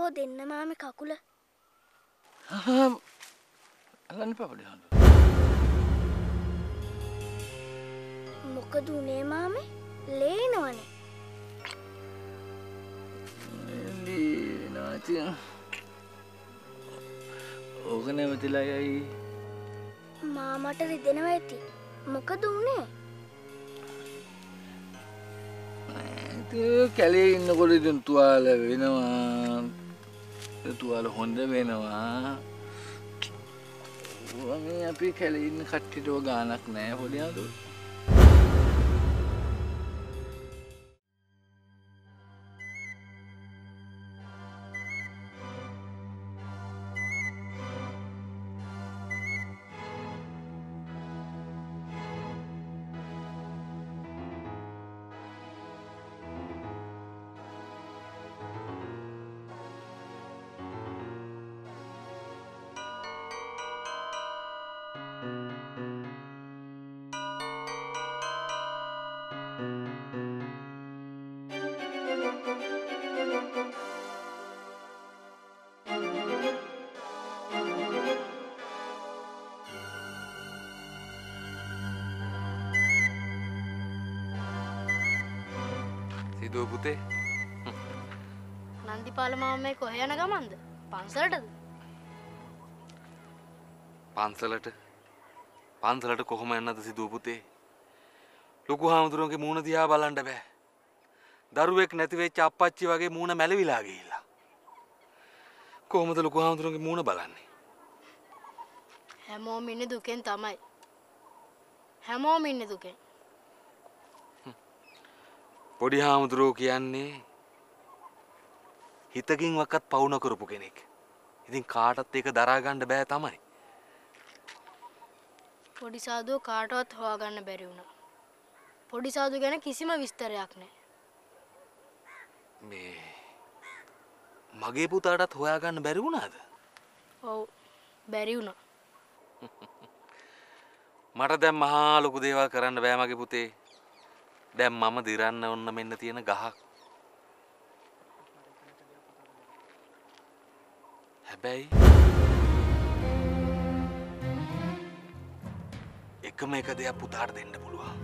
කෝ දෙන්න මාමේ කකුල. අල්ලන්න පාපඩි හඳු. මොකද උනේ මාමේ? ලේනවනේ. ලේනාති. ඕක නැවතිලා යයි. මාමට රිදෙනවා ඇති. මොකද උනේ? කැලේ ඉන්නකොට ඉතින් තුවාල වෙනවා. තුවාල හොඳ වෙනවා. මේ අපි කැලේ ඉන්න කට්ටියටව ගානක් නැහැ පොඩි අදෝ. සිදුව පුතේ නන්දිපාල මාමේ කොහෙ යන ගමන්ද? පන්සලටද? පන්සලට කොහොම යන්නද සිදුව පුතේ? ලොකු හාමුදුරුවන්ගේ මූණ දිහා බලන්න බෑ. දරුවෙක් නැති වෙච්ච අප්පච්චි වගේ මූණ මැලවිලා ගිහිල්ලා. කොහොමද ලොකු හාමුදුරුවන්ගේ මූණ බලන්නේ? හැමෝම ඉන්නේ දුකෙන් තමයි. හැමෝම ඉන්නේ දුකෙන්. පොඩි හාමුදුරුවෝ කියන්නේ හිතකින් වක්වත් පවු නොකරපු කෙනෙක්. ඉතින් කාටත් ඒක දරා ගන්න බෑ තමයි. පොඩි සාදුව කාටවත් හොයාගන්න බැරි වුණා. පොඩි සාදුව ගැන කිසිම විස්තරයක් නැහැ. මේ මගේ පුතාටත් හොයාගන්න බැරි වුණාද? ඔව් බැරි වුණා. මට දැන් මහා ලොකු දේවල් කරන්න බෑ මගේ පුතේ. දැන් මම දිරන්න ඕන මෙන්න තියෙන ගහක්. හැබැයි එකම එක දෙයක් පුතාට දෙන්න පුළුවන්.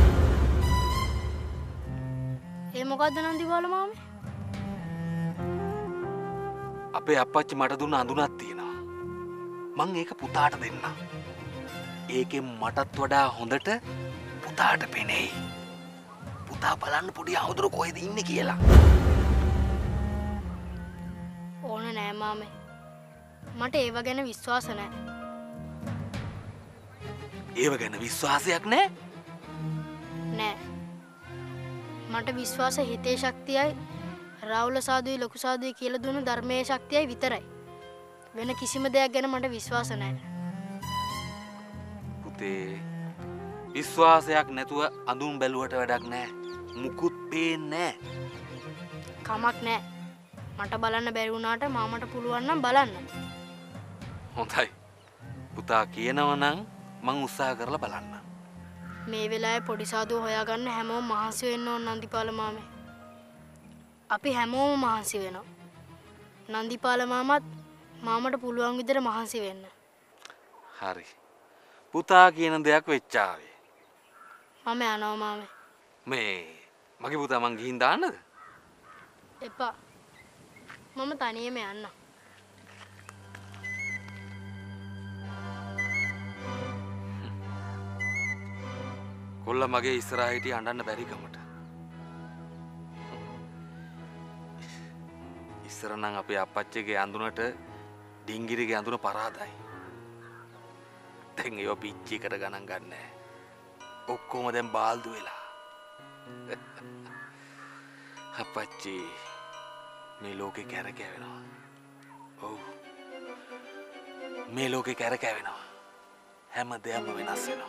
ඒ මොකද්ද නන්දිපාල මාමේ? අපේ අප්පච්චි මට දුන්න අඳුනක් තියෙනවා. මං ඒක පුතාට දෙන්න. ඒකෙන් මටත් වඩා හොඳට පුතාට පෙනෙයි. පුතා බලන්න පොඩි ආවුදුර කොහෙද ඉන්නේ කියලා. ඕන නෑ මාමේ. මට ඒව ගැන විශ්වාස නෑ. ඒව ගැන විශ්වාසයක් නෑ? නෑ. මට විශ්වාස හිතේ ශක්තියයි රාහුල සාදුයි ලොකු සාදුයි කියලා දුන්න ධර්මයේ ශක්තියයි විතරයි. වෙන කිසිම දෙයක් ගැන මට විශ්වාස නෑ. පුතේ විශ්වාසයක් නැතුව අඳුන් බැලුවට වැඩක් නෑ. මුකුත් පේන්නේ නෑ. කමක් නෑ. මට බලන්න බැරි වුණාට මාමට පුළුවන් නම් බලන්න. හොඳයි. පුතා කියනවා නම් මං උත්සාහ කරලා බලන්න. මේ වෙලාවේ පොඩි සාදුව හොයාගන්න හැමෝම මහන්සි වෙන්න ඕන නන්දිපාල මාමේ. අපි හැමෝම මහන්සි වෙනවා. නන්දිපාල මාමත් මාමට පුළුවන් විදිහට මහන්සි වෙන්න. හරි. පුතා කියන දෙයක් වෙච්චාවේ. මම යනවා මාමේ. මේ මගේ පුතා මං ගිහින් දාන්නද? එපා. මම තනියම යන්න. කොල්ල මගේ ඉස්සරහා හිටිය අඬන්න බැරි කමට. ඉස්සර නම් අපේ අප්පච්චිගේ අඳුනට ඩිංගිරිගේ අඳුන පරාදයි. දැන් ඒව පිච්චිකට ගණන් ගන්නෑ. ඔක්කොම දැන් බාල්දු වෙලා. අප්පච්චි මේ ලෝකේ කැරකෙවෙනවා. ඔව්. මේ ලෝකේ කැරකෙවෙනවා. හැම දෙයක්ම වෙනස් වෙනවා.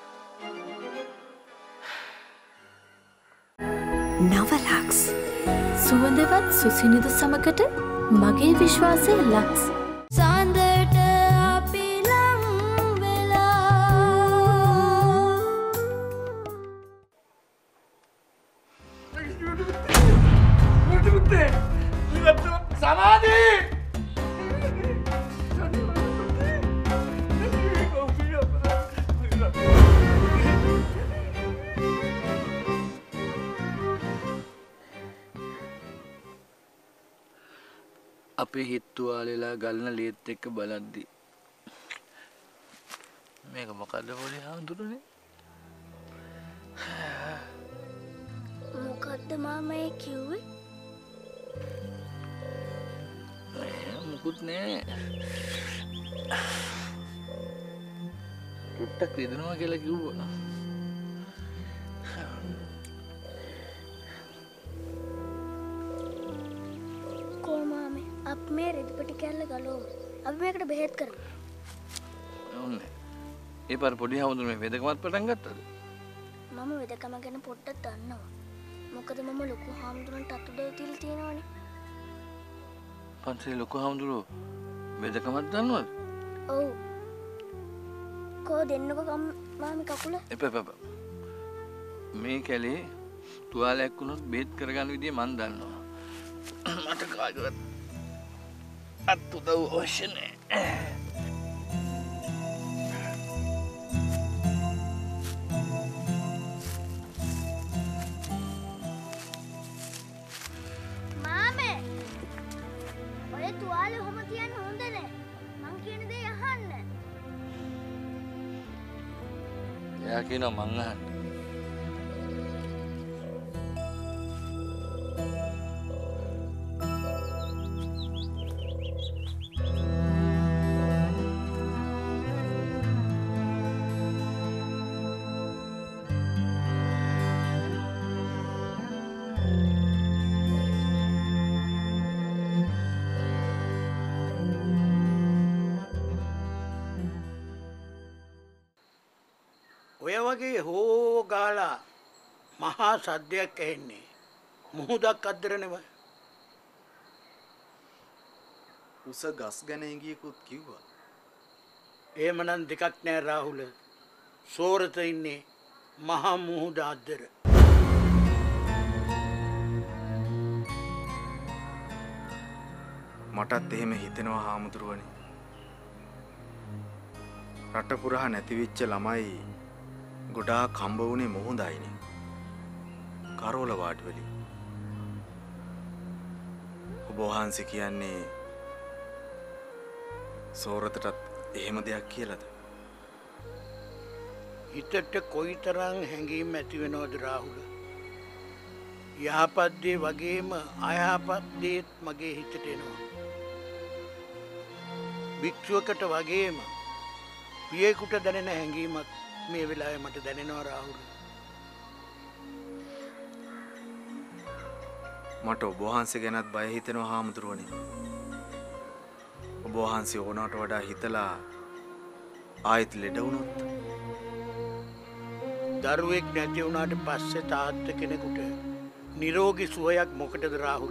නවලක්ස් සුවඳවත් සුසිනිදු සමකට මගේ විශ්වාසය ලක්ස්. සඳට අපි ලං වෙලා සමාධි අපේ හිත්තුවාලෙලා ගලන ලේත් එක්ක බලද්දි මේක මොකද්ද පොඩි හාමුදුරනේ? මොකද්ද මාම ඒ කිව්වේ? මුකුත් නෑ. පුට්ටක් රිදෙනවා කියලා කිව්වා. කොමාමේ අප මේ රෙදිපටි කැල්ල ගලවමු. අපි මේකට බෙහෙත් කරමු. ඕනේ. ඒ පාර පොඩි හාමුදුරනේ වෙදකමත් පටන් ගත්තද? මම වෙදකම ගැන පොඩ්ඩක් දන්නවා. මොකද මම ලොකු හාමුදුරන්ට අතු දෙව් තියලා තියෙනවනේ. පන්සලේ ලොකු හාමුදුරුවෝ වෙදකමත් දන්නවද? ඔව්. කෝ දෙන්නකෝ මාමි කකුල. එපා. මේ කැලේ තුවාලයක් වුණොත් බේත් කරගන්න විදිය මන් දන්නවා. මට කාගවත් අත් උදව් අවශ්‍ය නැහැ. මාමේ ඔය තුවාලේ ඔහොම තියන්න හොඳ නෑ. මං කියන දේ අහන්න. එයා කියනවා මං අහන්න. ඔය වගේ හෝ ගාලා මහා සද්දයක් ඇහෙන්නේ මුහුදක් අද්දරනෙව. උස ගස් ගැන ඉඟියකුත් කිව්වා. එහෙමනම් දෙකක් නෑ රාහුල. සෝරත ඉන්නේ මහා මුහුද අද්දර. මටත් එහෙම හිතෙනවා හාමුදුරුවනේ. රට පුරා නැතිවෙච්ච ළමයි ගොඩාක් හම්බ වුණේ මුහුදයිනේ. කරෝල වාඩිවලින්. ඔබ වහන්සේ කියන්නේ සෝරතටත් එහෙම දෙයක් කියලාද? හිතට කොයිතරම් හැඟීම් ඇති වෙනවද රාහුල? යහපත් දේ වගේම අයහපත් දේත් මගේ හිතට එනවා. භික්ෂුවකට වගේම පියෙකුට දැනෙන හැඟීමක් මේ වෙලාවේ මට දැනෙනවා රාහුල. මට ඔබ වහන්සේ ගැනත් බය හිතෙනවා හාමුදුරුවනේ. ඔබ වහන්සේ ඕනකට වඩා හිතලා ආයෙත් ලෙඩ වුණොත් දරුවෙක් නැති වුණාට පස්සේ තාත්ත කෙනෙකුට නිරෝගී සුවයක් මොකටද රාහුල?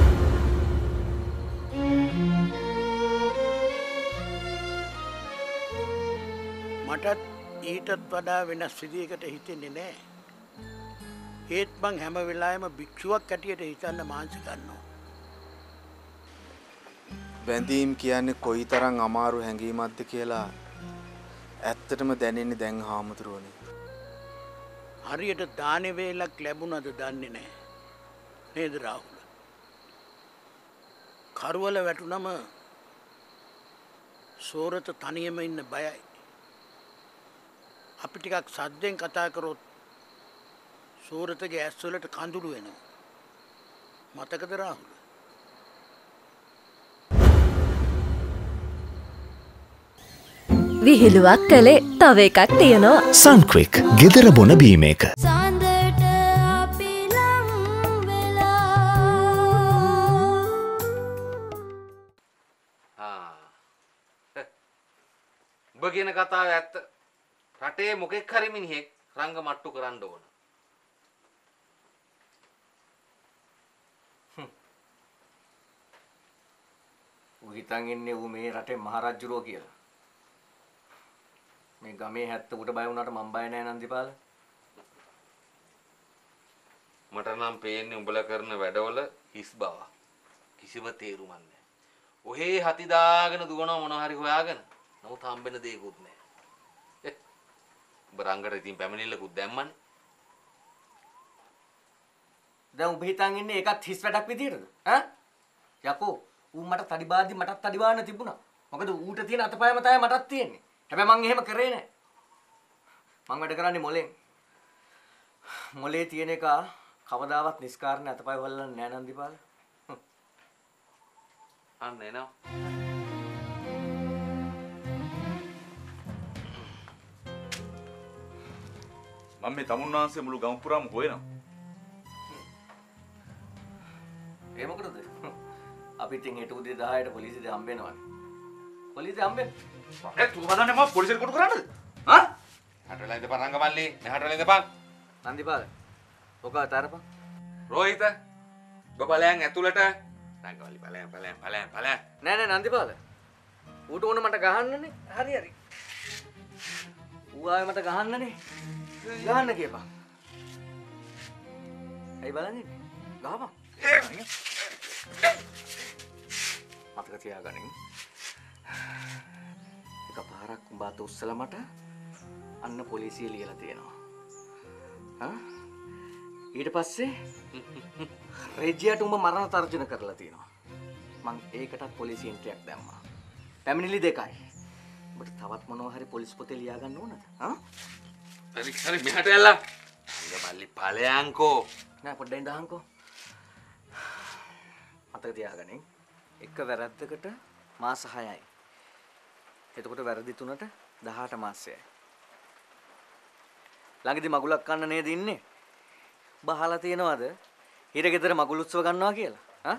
මටත් ඊටත් වඩා වෙනස් විදියකට හිතෙන්නේ නෑ. ඒත් මං හැම වෙලාවෙම භික්ෂුවක් හැටියට හිතන්න මාංශ ගන්නවා. බැඳීම් කියන්නේ කොයිතරම් අමාරු හැඟීමක්ද කියලා ඇත්තටම දැනෙන්නේ දැන් හාමුදුරුවනේ. හරියට දානේ වේලක් ලැබුණද දන්නේ නෑ. නේද රාහුල? කරවල වැටුනම සෝරත තනියම ඉන්න බයයි. අපි ටිකක් සද්දෙන් කතා කරොත් සෝරතගේ ඇස් වලට කඳුළු එනවා. මතකද රාහුල? විහිළුවක් කළේ තව එකක් තියෙනවා. සන්ක්‍රික් ගෙදර බොන බීම එක. සඳට අපි ලං වෙලා ඔබ කියන කතාව ඇත්ත. රටේ මොකෙක් හරි මිනිහෙක් රංග මට්ටු කරන්න ඕන. ඌ හිතන් ඉන්නේ ඌ මේ රටේ මහරජුරෝ කියලා. මේ ගමේ 70ට බය වුණාට මම බය නෑ නන්දිපාල. මට නම් පේන්නේ උඹලා කරන වැඩවල හිස් බව. කිසිම තේරුමක් නැහැ. ඔහේ හති දාගෙන දුවනවා මොනවා හරි හොයාගෙන. නමුත් හම්බෙන දෙයක්වත් නැහැ. උඹ රංගට ඉතින් පැමිණිල්ලකුත් දැම්මනේ. දැන් උඹ හිතන් ඉන්නේ ඒකත් හිස් වැඩක් විදියටද? ඈ? යකෝ ඌ මට තඩි බාද්දි මටත් තඩි බාන්න තිබුණා. මොකද ඌට තියෙන අතපයම තමයි මටත් තියෙන්නේ. හැබැයි මං එහෙම කරේ නෑ. මං වැඩ කරන්නේ මොලෙන්. මොලේ තියෙන එක කවදාවත් නිස්කාරණ අතපය වල්ලන්නේ නෑ නන්දිපාල. අන්න එනවා. මම මේ තමුන්නාන්සේ මුළු ගම පුරාම හොයනවා. ඒ මොකටද? අපි ඉතින් හෙට උදේ 10ට පොලිසියට හම්බ වෙනවනේ. පොලිසිය හම්බෙන්න. તું බලන්නේ මම පොලිසියට කොට කරන්නද? හා? හටලා ඉඳපන් රංගමල්ලි. මෙහාටලා ඉඳපන්. නන්දිපාල. ඔක අතරපන්. රෝහිත. ඔබ බලයන් ඇතුළට. රංගමල්ලි බලයන්. නෑ නන්දිපාල. ඌට ඕන මට ගහන්නනේ. හරි. ඌ ආවේ මට ගහන්නනේ. ගහන්න කියපන්. ඇයි බලන්නේ? ගහපන්. මතක තියාගනින්. එකපාරක් උඹ අත උස්සලා මට අන්න පොලිසිය ලියලා තියෙනවා. හා? ඊට පස්සේ රෙජියට උඹ මරණ තර්ජන කරලා තියෙනවා. මං ඒකටත් පොලිසිය එන්ට්‍රියක් දැම්මා. පැමිණිලි 2යි. ඔබට තවත් මොනවා හරි පොලිස් පොතේ ලියා ගන්න ඕනද? හා? හරි මෙහාට යල්ලා. රංගමල්ලි ඵලයන්කෝ. නෑ පොඩ්ඩක් ඉඳහන්කෝ. මතක තියාගනින්. එක වැරද්දකට මාස 6යි. එතකොට වැරදි 3ට 18 මාසයයි. ළඟදි මගුලක් කන්න නේද ඉන්නේ? බහලා තියනවාද? හිරගෙදර මගුල් උත්සව ගන්නවා කියලා. හා?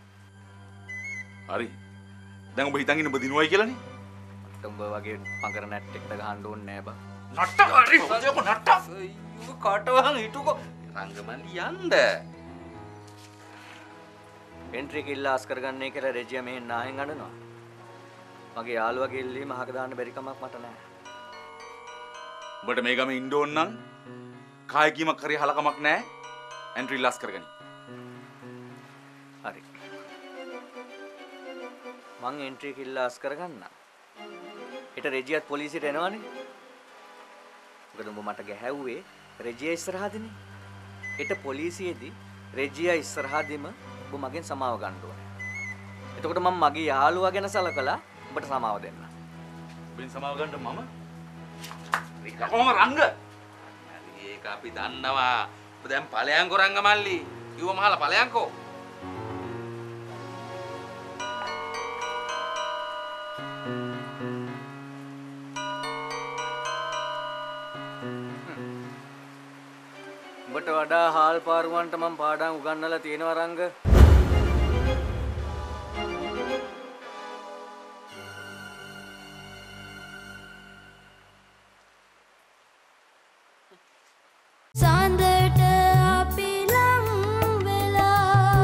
හරි. දැන් ඔබ හිතන් ඉන්න ඔබ දිනුවයි කියලානේ. උඹ වගේ පංකර නැට් එකට ගහන්න ඕනේ නෑ බා. නට්ට හරි මොකද නට්ට? අයියෝ කටවහන් හිටුකෝ. රංගමල්ලි යන්න. එන්ට්‍රි එක ඉල්ලාස් කරගන්නේ කියලා රෙජියා මෙහෙන් නාහෙන් අඬනවා. මගේ යාළුවා ගෙල්ලීම අහක දාන්න බැරි කමක් මට නැහැ. උඹට මේ ගමේ ඉන්න ඕන නම් කායි කීමක් හරි හලකමක් නැහැ. එන්ට්‍රි ඉල්ලාස් කරගනි. හරි. මං එන්ට්‍රි එක ඉල්ලාස් කරගන්න. ඊට රෙජියාත් පොලිසියට එනවනේ. මොකද උඹ මට ගැහැව්වේ රෙජියා ඉස්සරහදීනේ. ඊට පොලිසියේදී රෙජියා ඉස්සරහදීම ඔබ මගෙන් සමාව ගන්න ඕනේ. එතකොට මම මගේ යාළුවා ගැන සලකලා ඔබට සමාව දෙන්න. ඔබෙන් සමාව ගන්න මම? කොහොම රංග? හරි ඒක අපි දන්නවා. ඔබ දැන් ඵලයන්කෝ රංගමල්ලි. කිව්ව මහලා ඵලයන්කෝ. ඔබට වඩා හාල් පාරුවන්ට මම පාඩම් උගන්වලා තියෙනවා රංග. සඳට අපි ලං වෙලා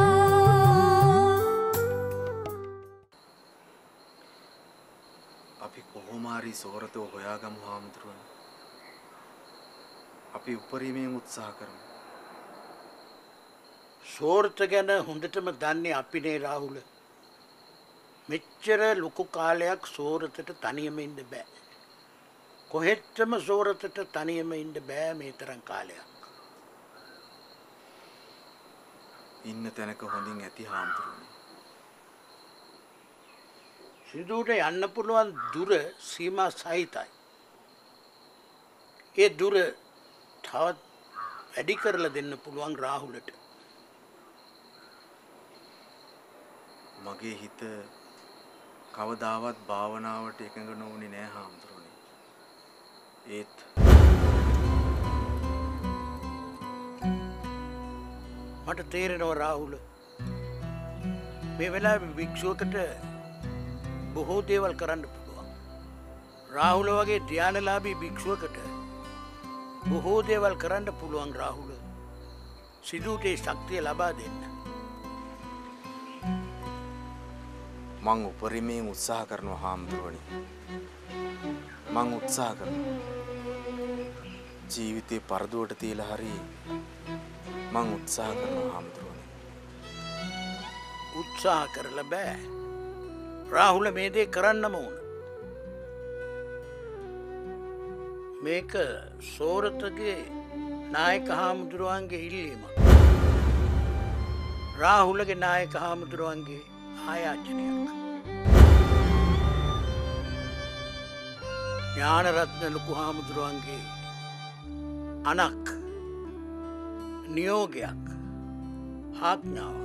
අපි කොහොම හරි සෝරතෝ හොයාගමු හාමුදුරුවනේ. අපි උපරිමයෙන් උත්සාහ කරමු. සෝර්ත ගැන හොඳටම දන්නේ අපිනේ රාහුල. මෙච්චර ලොකු කාලයක් සෝරතට තනියම ඉන්න බෑ. කොහෙත්ම සෝරතට තනියම ඉන්න බෑ මේ තරම් කාලයක්. ඉන්න තැනක හොඳින් ඇති හාමුදුරුවනේ. සිදුවට යන්න පුළුවන් දුර සීමා සහිතයි. ඒ දුර තවත් වැඩි කරලා දෙන්න පුළුවන් රාහුලට. මගේ හිත කවදාවත් භාවනාවට එකඟ නොවුනේ නෑ හාමුදුරුවනේ. ඒත් මට තේරෙනවා රාහුල මේ වෙලාවේ භික්ෂුවකට බොහෝ දේවල් කරන්න පුළුවන්. රාහුල වගේ ධානලාභී භික්ෂුවකට බොහෝ දේවල් කරන්න පුළුවන් රාහුල. සිදුවට ඒ ශක්තිය ලබා දෙන්න. මං උපරිමයෙන් උත්සාහ කරනවා හාමුදුරුවනේ. මං උත්සාහ කරනවා. ජීවිතේ පරදුවට තියලා හරි මං උත්සාහ කරනවා හාමුදුරුවනේ. උත්සාහ කරලා බෑ. රාහුල මේ දේ කරන්නම ඕන. මේක සෝරතගේ නායක හාමුදුරුවන්ගේ ඉල්ලීමක්. රාහුලගේ නායක හාමුදුරුවන්ගේ ආයාචනයක්. ඥානරත්න ලොකු හාමුදුරුවන්ගේ අනක් නියෝගයක් ආඥාවක්.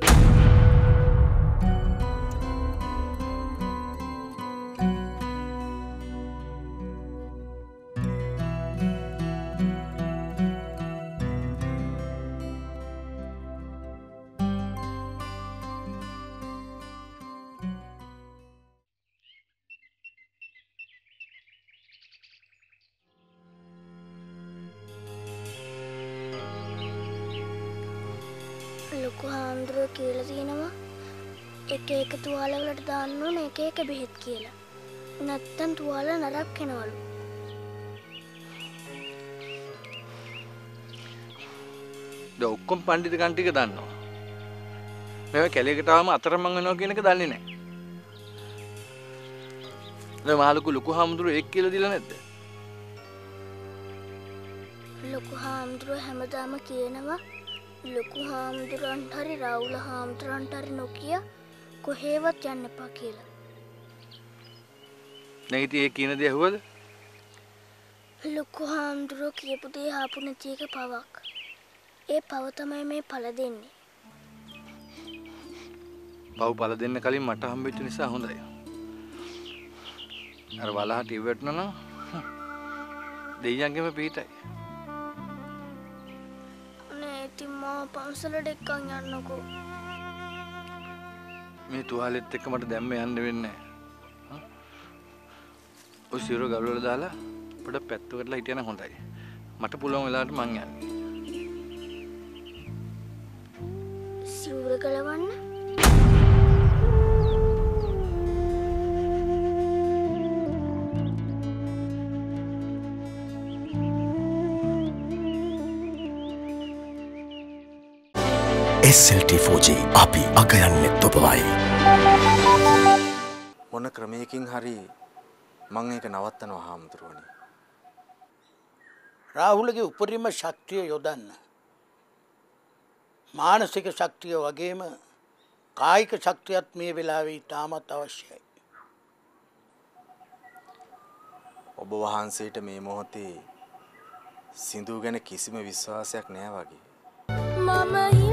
ලොකු හාමුදුරුවෝ කියලා තියෙනවා එක එක තුවාල වලට දාන්න ඕන එක එක බෙහෙත් කියලා. නැත්තම් තුවාල නරක් වෙනවලු. දැන් ඔක්කොම පඬිතු කන් ටික දන්නවා. මේවා කැලේකට ආවම අතරමං වෙනවා කියන එක දන්නේ නැහැ. දැන් මහලුකු ලොකු හාමුදුරුවෝ ඒක කියලා දීලා නැද්ද? ලොකු හාමුදුරුවෝ හැමදාම කියනවා ලොකු හාමුදුරන්ට හරි රාහුල හාමුදුරන්ට හරි නොකිය කොහේවත් යන්න එපා කියලා. දැන් ඉතින් ඒ කියන දේ ඇහුවද? ලොකු හාමුදුරුවෝ කියපු දේ ආපු නැති එක පවක්. ඒ පව තමයි මේ පළ දෙන්නේ. පව් පළ දෙන්න කලින් මට හම්බෙච්ච නිසා හොඳයි. අර වලහට ඉවට්ටනවා නම් දෙයියන්ගෙම පිටයි. ඉතින් මම පන්සලට එක්කන් යන්නකෝ. මේ තුවාලෙත් එක්ක මට දැම්ම යන්න වෙන්නේ නැහැ. ඔය සිවුර ගල් වල දාලා පොඩ පැත්තකටලා හිටියනම් හොඳයි. මට පුළුවන් වෙලාවට මං යන්නේ. සිවුර ගලවන්න? SLT 4G අපි අගයන්නෙත් ඔබවයි. මොන ක්‍රමයකින් හරි මං ඒක නවත්තනවා හාමුදුරුවනේ. රාහුලගේ උපරිම ශක්තිය යොදන්න. මානසික ශක්තිය වගේම කායික ශක්තියත් මේ වෙලාවේ ඉතාමත් අවශ්‍යයි. ඔබ වහන්සේට මේ මොහොතේ සින්දු ගැන කිසිම විශ්වාසයක් නෑ වගේ. මම